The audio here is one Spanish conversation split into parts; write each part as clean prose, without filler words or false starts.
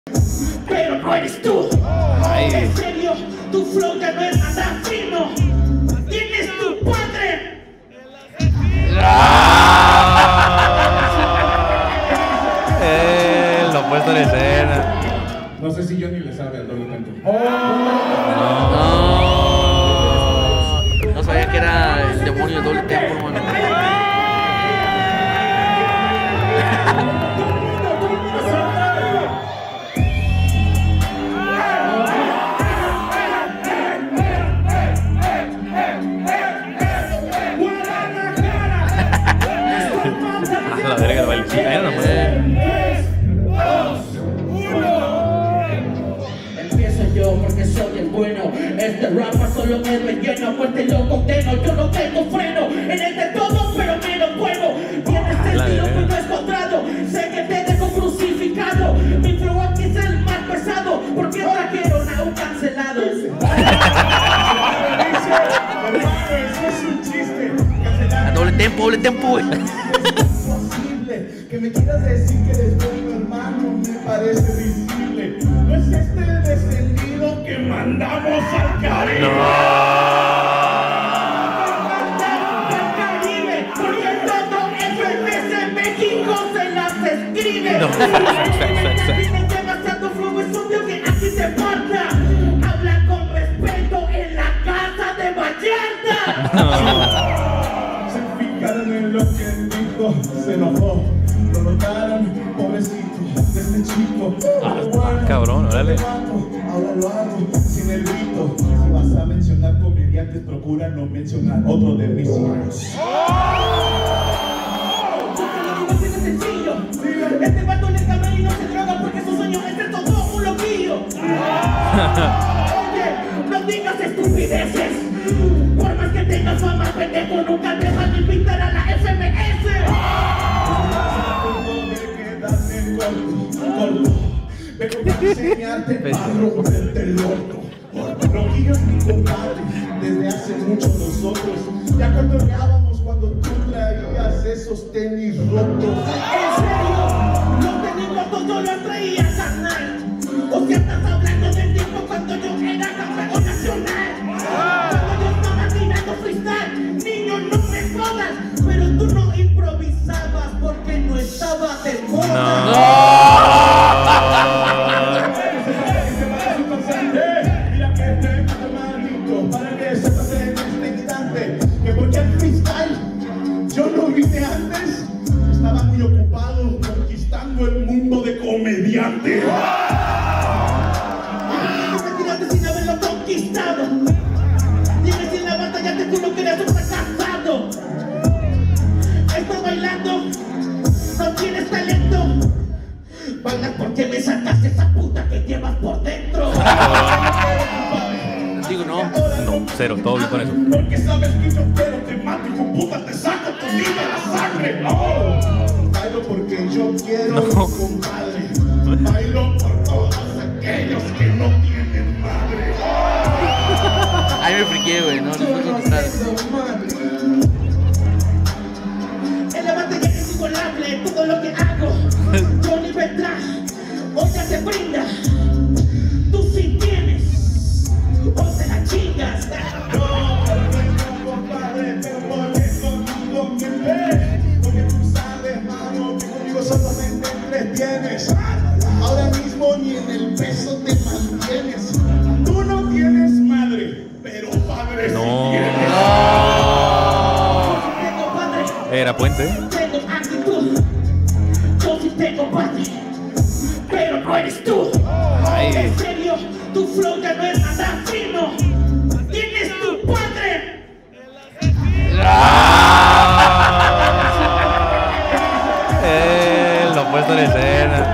Pero no eres tú. Ay. En serio, tu flow ya no es nada fino. ¿Quién es tu padre? Lo puesto en escena. No sé si yo ni le sabe al doble tempo. No sabía que era el demonio del doble tempo, hermano. A la verga, el baile. Sí, ahí nomás. Empiezo yo porque soy el bueno. Este rapa solo me relleno, pues te lo condeno. Yo no tengo freno en el de todo, pero menos bueno. Tienes sentido que no es cuadrado. Sé que te dejo crucificado. Mi flow aquí es el más pesado, porque trajeron a un cancelado. Eso es un chiste. A doble tempo, güey. Que me quieras decir que eres bueno, hermano, me parece visible. No es este el descendido que mandamos al Caribe. Al Caribe, porque todo FMS en México se las escribe. Tienes demasiado flow, es obvio que aquí te falta. Habla con respeto en la casa de Vallarta. Se fijaron en lo que dijo, se enojó. Lo notaron, pobrecito, de este chico. Cabrón, órale. Ahora lo hago sin el grito. Si vas a mencionar comediantes, procura no mencionar otro de mis hijos. Yo te lo digo así de sencillo. Este vato le cabra y no se droga porque su sueño es ser todo un loquillo. Oye, no digas estupideces. Por más que tengas fama, pendejo, nunca te van a invitar a la FMS. Vengo para enseñarte a romperte el orto. Loquillo es mi compadre, desde hace mucho nosotros. Ya controlábamos cuando tú traías esos tenis rotos. En serio, los tenis rotos yo los traía carnal. O si estás hablando del tiempo cuando yo era campeón nacional. Cuando yo estaba tirando freestyle, niño no me jodas. Pero tú no improvisabas porque no estaba de moda. Mira que tengo hermanito, para que sepas en este instante que porque el freestyle yo no vine antes, estaba muy ocupado conquistando el mundo de comediante. Te tiraste sin haberlo conquistado. Tienes en la batalla, te juro que eres un fracasado. Estás bailando, no tienes talento. Bailas porque me sacaste esa puta que llevas por dentro. Digo, no. No, cero, todo bien con eso. Porque sabes que yo quiero te mato y con puta te saco tu vida la sangre. Bailo porque yo quiero, compadre. Bailo por todos aquellos que no tienen madre. Ahí me friqué, güey. No puedo contestar. En la batalla es inigualable todo lo que hago. Johnny vendrá, hoy ya se brinda. Tú sí tienes, o se la chingas. Compadre, pero porque conmigo me ves. Porque tú sabes, mano, que conmigo solamente entretienes. Ahora mismo ni en el peso te mantienes. Tú no tienes madre, pero padre sí tienes. Tengo padre, Era puente. tengo actitud. Yo sí tengo padre, pero no eres tú. Ay. En serio, tu flow ya no es nada fino. ¿Quién es tu padre? Lo puesto en escena.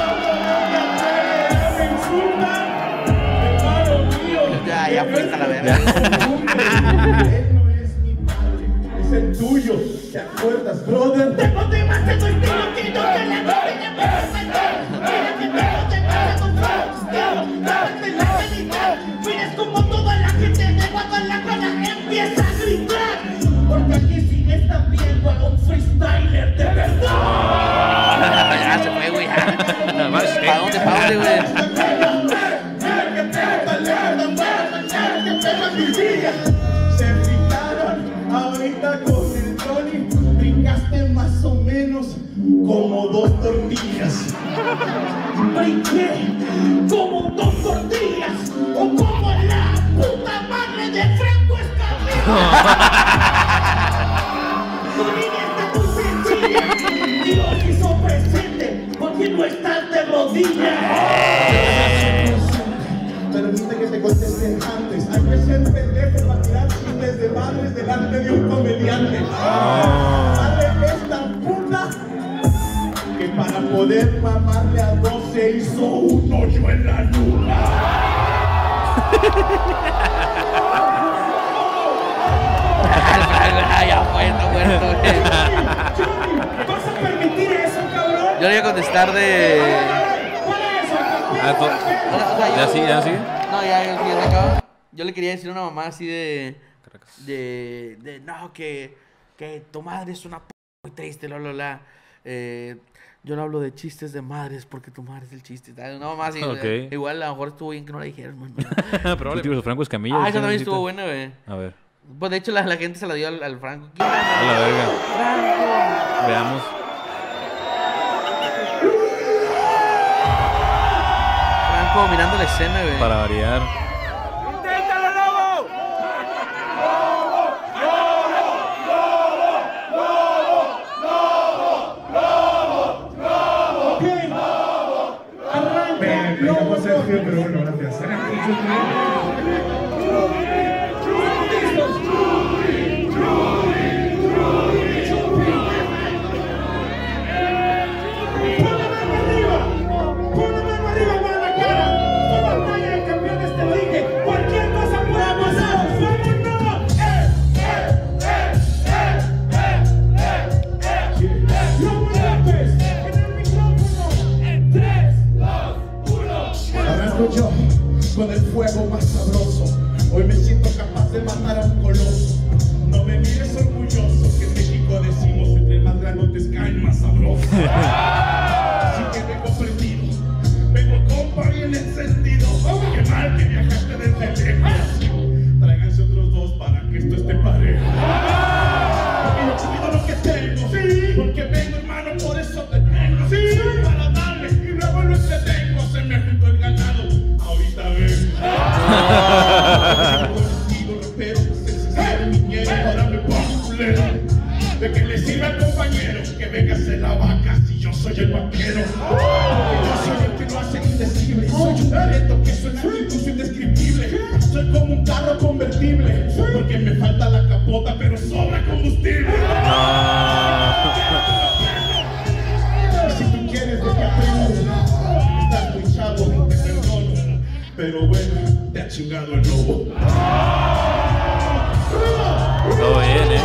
Ya fuiste a la verga. Él no es mi padre, es el tuyo. ¿Te acuerdas, brother? Tengo demasiado estilo que yo te la doy de perfecto. Mira que tengo demasiado flow. Date la realidad. Miras como toda la gente de Guadalajara empieza a gritar. Porque aquí sí están viendo a un freestyler de verdad. Ya se fue, güey. ¿Para dónde, güey? Se fijaron ahorita con el Tony, brincaste más o menos como 2 tortillas. Brinqué como 2 tortillas o como la puta madre de Franco Escamilla. Tu línea está muy sencilla. Dios hizo presente porque no estás de rodillas. Permite que te conteste antes. Hay que ser pendejo para tirar chistes de madres delante de un comediante. Madre es tan puta que para poder mamarle a 12 hizo un hoyo en la luna. Ya muerto, güey. ¿Vas a permitir eso, cabrón? Yo le iba a contestar de... ¿Cuál es eso? O sea, ¿Ya sí? ¿Ya sí? No, ya se acaba. Yo le quería decir a una mamá así de no, que tu madre es una p muy triste, yo no hablo de chistes de madres porque tu madre es el chiste. Una mamá así, Ok. Igual a lo mejor estuvo bien que no la dijeras, man. Probablemente. Franco Escamilla. Esa también estuvo buena, güey. A ver. Pues de hecho la gente se la dio al Franco. ¿Quién A la verga. Franco. Veamos. Franco mirando la escena, güey. Para variar. Me llamo Sergio, pero bueno, gracias. Yo, con el fuego más sabroso, hoy me siento capaz de matar a un coloso. No me mires orgulloso, que en México decimos entre más grandotes caen más sabrosos. Así que vengo prendido, vengo compa bien encendido. Qué mal que viajaste desde lejos. Tráiganse otros 2 para que esto esté parejo. Porque yo cuido lo que tengo, sí. Porque vengo hermano, por eso te tengo, sí. Para darle y luego lo entretengo, se me juntó el ganado. Ahorita ven. Pero ahora me pongo culero. De que le sirva al compañero que venga a hacer la vaca si yo soy el vaquero. Porque yo soy el que lo hace indecible. Soy un talento que suena incluso indescriptible. Soy como un carro convertible. Porque me falta la capota pero sobra combustible. Si tú quieres de que aprenda, estás muy chavo, te perdono. Pero bueno, te ha chingado el lobo. Todo bien,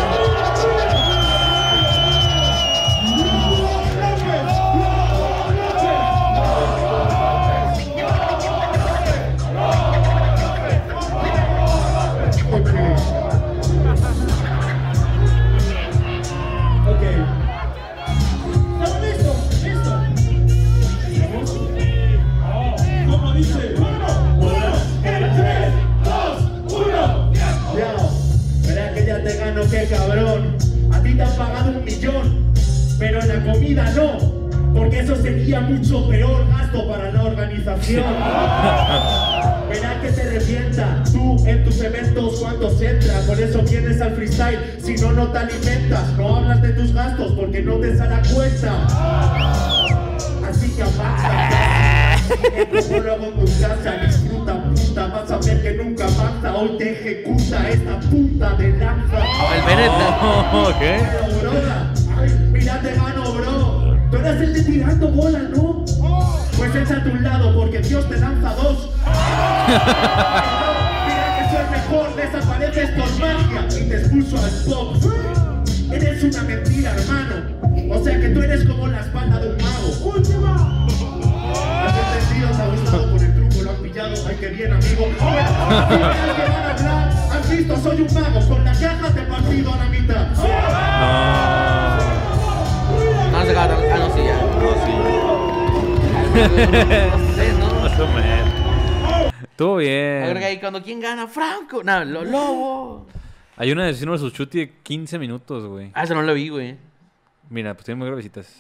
Qué cabrón, a ti te han pagado 1 millón, pero en la comida no, porque eso sería mucho peor gasto para la organización. Verá que te revienta, tú en tus eventos cuántos entras, por eso vienes al freestyle, si no, no te alimentas, no hablas de tus gastos porque no te sale a cuenta. Así que avanza, como luego en tu casa, disfruta puta, vas a ver que nunca basta, hoy te ejecuta esta punta de lanza. El Bennett. ¿Qué? Pero broda, mira te gano bro, tú eres el de tirando bola, ¿no? Pues échate a un lado porque Dios te lanza 2. Mira que soy mejor, desapareces por magia y te expulso al pop. Eres una mentira, hermano, o sea que tú eres como la espalda de un mago. ¡Última! ¿Has entendido? ¿Te ha gustado por el truco? ¿Lo han pillado? ¡Ay, qué bien, amigo! Dime al que van a hablar. ¿Has visto? Soy un mago. Con la caja te he partido a la mitad. No se acaba. Ah, no, sí, ya. No, sí. No sé, ¿no? Estuvo bien. Yo creo que ahí cuando ¿quién gana? Franco. No, los Lobos. Hay una de Asesino versus Chuti de 15 minutos, güey. Ah, eso no lo vi, güey. Mira, pues tiene muy graves visitas.